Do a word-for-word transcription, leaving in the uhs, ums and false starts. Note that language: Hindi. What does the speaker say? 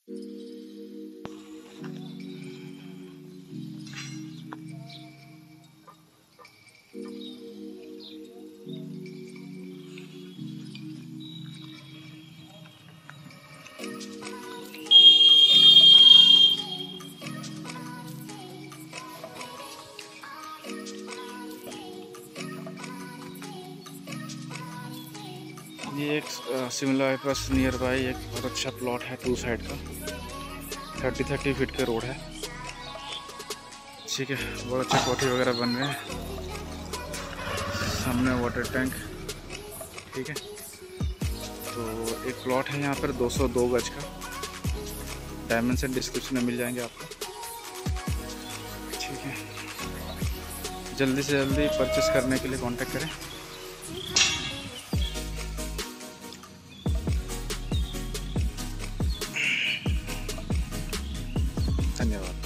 ये एक शिमला बाईपास नियर बाई एक बहुत अच्छा प्लॉट है, टू साइड का थर्टी थर्टी फीट के रोड है। ठीक है, बहुत अच्छा कोठी वगैरह बन रहे हैं, सामने वाटर टैंक। ठीक है, तो एक प्लॉट है यहाँ पर दो सौ दो गज का। डायमेंशन डिस्क्रिप्शन में मिल जाएंगे आपको। ठीक है, जल्दी से जल्दी परचेस करने के लिए कांटेक्ट करें। धन्यवाद।